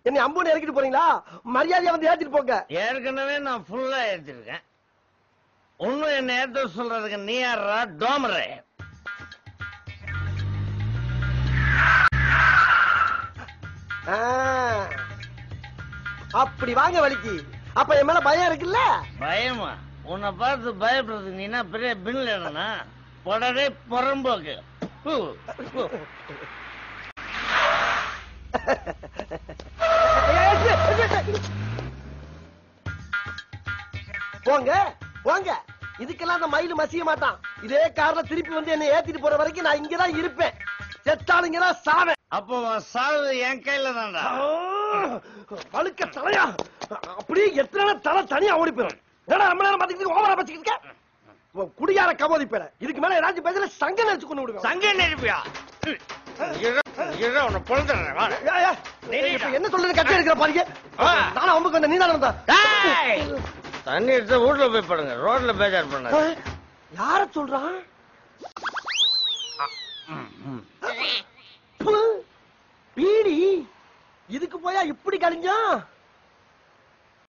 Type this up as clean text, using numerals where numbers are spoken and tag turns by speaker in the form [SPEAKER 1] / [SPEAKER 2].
[SPEAKER 1] என்ன அம்புன்னு இறக்கிட்டு போறீங்களா? மரியாதையா வந்து ஏத்திட்டு போங்க.
[SPEAKER 2] ஏற்கனவே நான் ஃபுல்லா ஏத்திருக்கேன். ஒன்னும் என்ன ஏத்த சொல்றதுக்கு நீ யாரா டோமரே?
[SPEAKER 1] அப்படி வாங்க வலிக்கு. அப்ப என் மேல பயம் இருக்குல்ல?
[SPEAKER 2] பயமா? உன்னை பார்த்து பயப்படுறதுக்கு நீ என்ன பெரிய பின்ல என்னன்னா உடனே புறம்போக்கு.
[SPEAKER 1] போங்க போங்க. இதுக்கெல்லாம் அந்த மயிலு மசிய மாட்டான். இதே கார்ல திருப்பி வந்து என்ன ஏத்திட்டு போற வரைக்கும் நான் இங்கதான் இருப்பேன். செத்தாளுங்கதான் சாவேன்.
[SPEAKER 2] அப்போ சாவு என் கையில தான்டா.
[SPEAKER 1] வழுக்க தலையா அப்படியே எத்தனை தலை தனியா ஓடி போயிடும். ஏன்னா ரொம்ப நேரம் பாத்துக்கிட்டு ஓவரா பச்சுக்கிட்டு குடியார கபோதி பேர. இதுக்கு மேல ஏதாச்சும் பேசல சங்க நினைச்சு கொண்டு விடுவேன்.
[SPEAKER 2] சங்க நெருப்பியா?
[SPEAKER 1] என்ன சொல்றது? கட்டி எடுக்கிற பாருங்க. நானும் அம்புக்கு வந்த நீதான் இருந்தா
[SPEAKER 2] தண்ணி எடுத்து வீட்டுல போய் படுங்க. ரோட்ல பேஜார் பண்ண
[SPEAKER 1] யார சொல்றான்? பீடி இதுக்கு போயா இப்படி கழிஞ்சா?